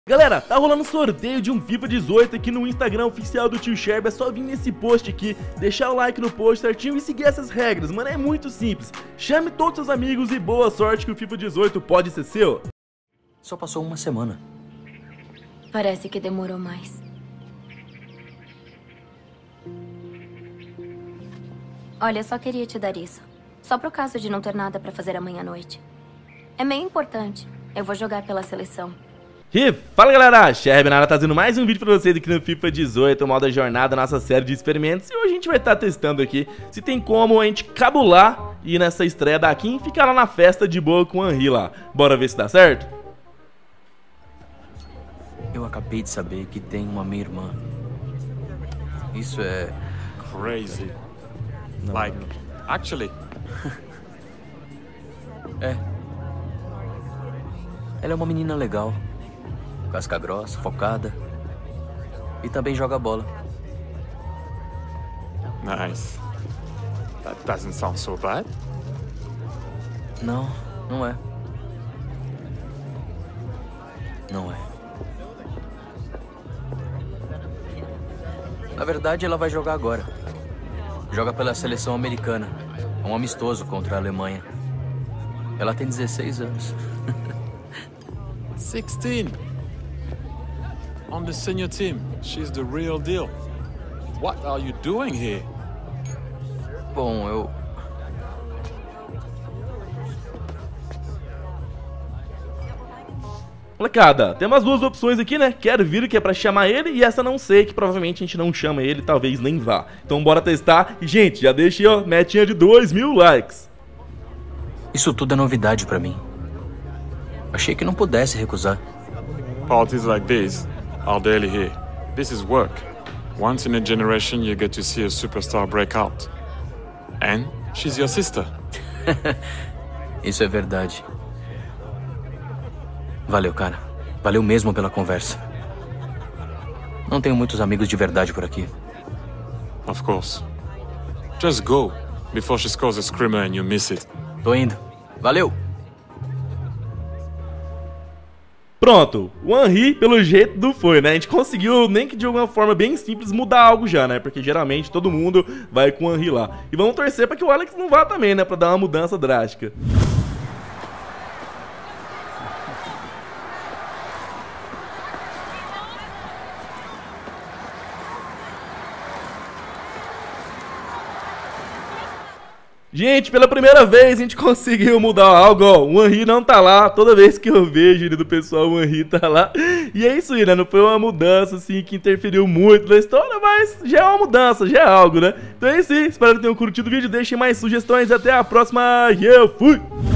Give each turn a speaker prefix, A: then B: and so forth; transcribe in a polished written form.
A: Galera, tá rolando um sorteio de um FIFA 18 aqui no Instagram oficial do Tio Sherb. É só vir nesse post aqui, deixar o like no post certinho e seguir essas regras, mano, é muito simples. Chame todos seus amigos e boa sorte que o FIFA 18 pode ser seu.
B: Só passou uma semana.
C: Parece que demorou mais. Olha, eu só queria te dar isso. Só pro caso de não ter nada pra fazer amanhã à noite. É meio importante. Eu vou jogar pela seleção.
A: E fala galera, Sherb Nara trazendo mais um vídeo pra vocês aqui no FIFA 18, o modo jornada, nossa série de experimentos. E hoje a gente vai estar testando aqui se tem como a gente cabular e ir nessa estreia daqui e ficar lá na festa de boa com o Henry lá. Bora ver se dá certo?
B: Eu acabei de saber que tem uma meia-irmã. Isso é...
D: crazy.
B: Não,
D: Like, actually.
B: É. Ela é uma menina legal. Casca grossa, focada. E também joga bola.
D: Nice. That doesn't sound so bad.
B: Não, não é. Não é. Na verdade, ela vai jogar agora. Joga pela seleção americana. É um amistoso contra a Alemanha. Ela tem 16 anos.
D: 16. On the senior team. She's the real deal. What are you doing here?
B: Bom, eu...
A: Molecada, tem umas duas opções aqui, né? Quero vir, que é pra chamar ele, e essa não sei, que provavelmente a gente não chama ele, talvez nem vá. Então bora testar. E gente, já deixei, ó, metinha de 2.000 likes.
B: Isso tudo é novidade pra mim. Achei que não pudesse recusar.
D: Parties like this are daily here. This is work. Once in a generation you get to see a superstar break out. And she's your sister.
B: Isso é verdade. Valeu, cara. Valeu mesmo pela conversa. Não tenho muitos amigos de verdade por aqui.
D: Of course. Just go before she scores a screamer and you miss it.
B: Tô indo. Valeu!
A: Pronto, o Henry, pelo jeito, não foi, né? A gente conseguiu, nem que de alguma forma bem simples, mudar algo já, né? Porque geralmente todo mundo vai com o Henry lá. E vamos torcer pra que o Alex não vá também, né? Pra dar uma mudança drástica. Gente, pela primeira vez a gente conseguiu mudar algo, ó, o Henry não tá lá, toda vez que eu vejo ele do pessoal, o Henry tá lá. E é isso aí, né, não foi uma mudança assim que interferiu muito na história, mas já é uma mudança, já é algo, né. Então é isso aí, espero que tenham curtido o vídeo, deixem mais sugestões, até a próxima e eu fui!